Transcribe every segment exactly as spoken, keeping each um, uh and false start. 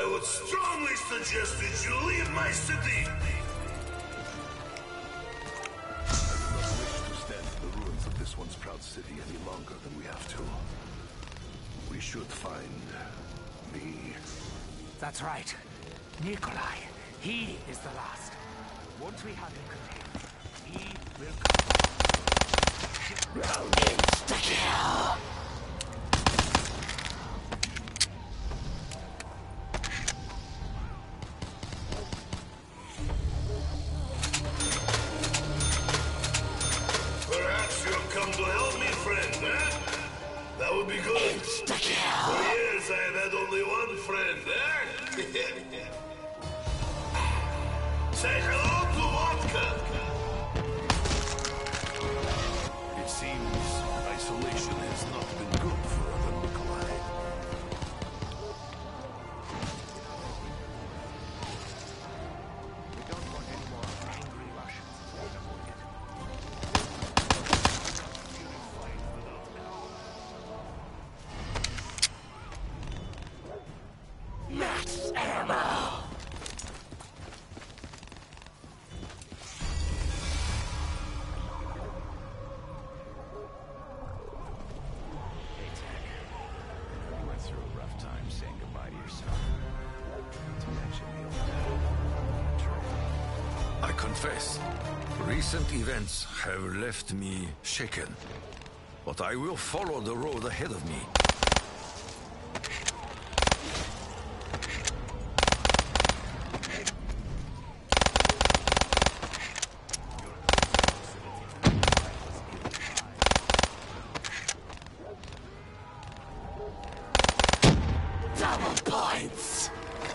I would strongly suggest that you leave my city. This once proud city any longer than we have to. We should find me. That's right. Nikolai. He is the last. Once we have him contained, he will come. Insta-kill! Say hello to vodka! It seems isolation has not been good for other Nikolai. We don't want any more angry Russians. Max ammo! I confess, recent events have left me shaken, but I will follow the road ahead of me. Double points!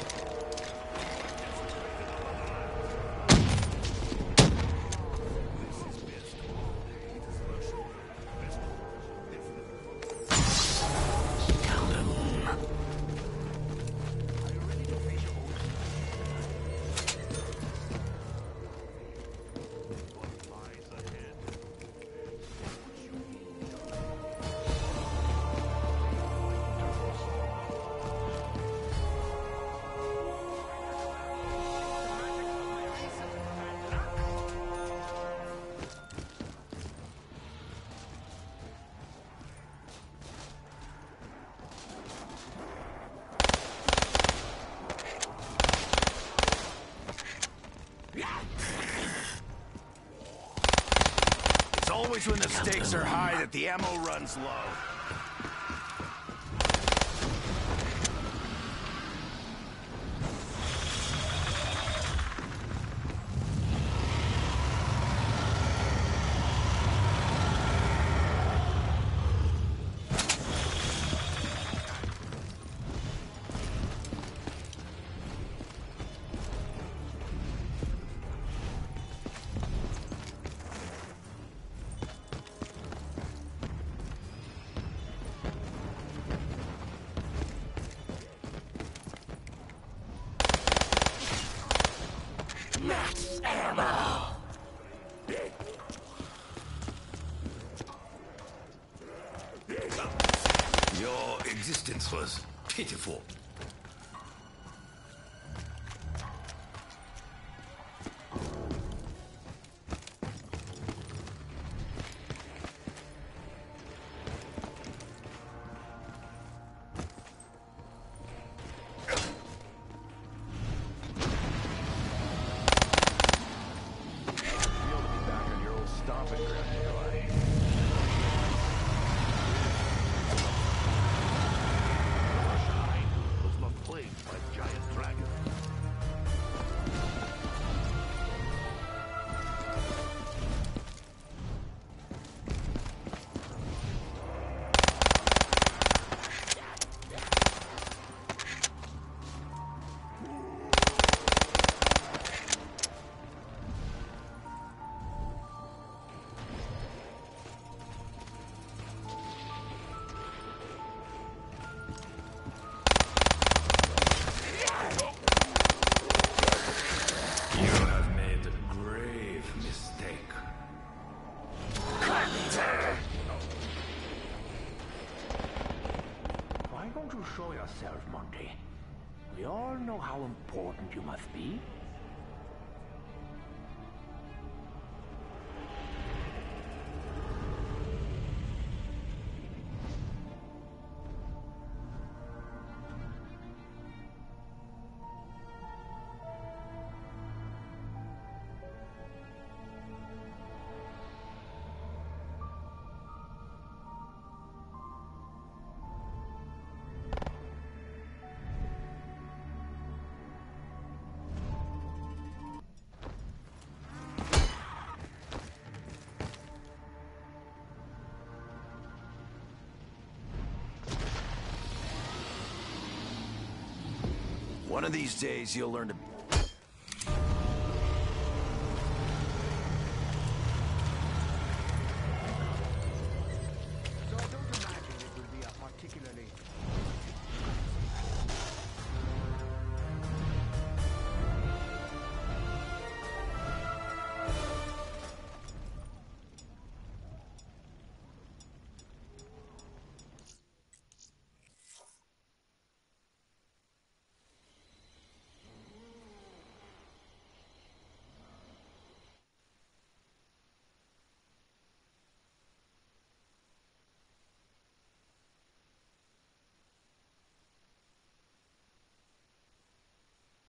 It's always when the stakes are high that the ammo runs low. Max ammo! Your existence was pitiful. know how important you must be? One of these days, you'll learn to